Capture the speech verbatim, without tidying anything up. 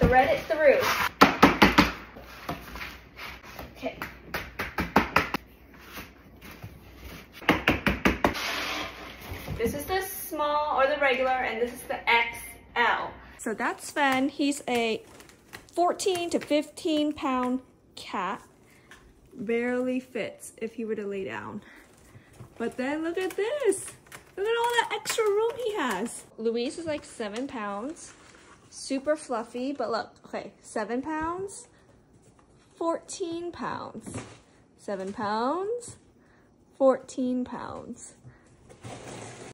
thread it through. Okay. This is the small or the regular, and this is the X L. So that's Sven. He's a fourteen to fifteen pound cat. Barely fits if he were to lay down. But then look at this. Look at all that extra room he has. Louise is like seven pounds. Super fluffy, but look, okay, seven pounds, fourteen pounds, seven pounds, fourteen pounds.